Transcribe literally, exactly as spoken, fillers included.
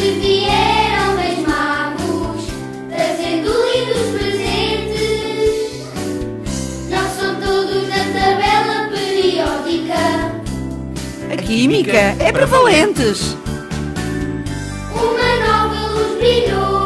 Hoje vieram Reis Magos, trazendo lindos presentes. Não são todos da tabela periódica. A química é para valentes. Uma nova luz brilhou.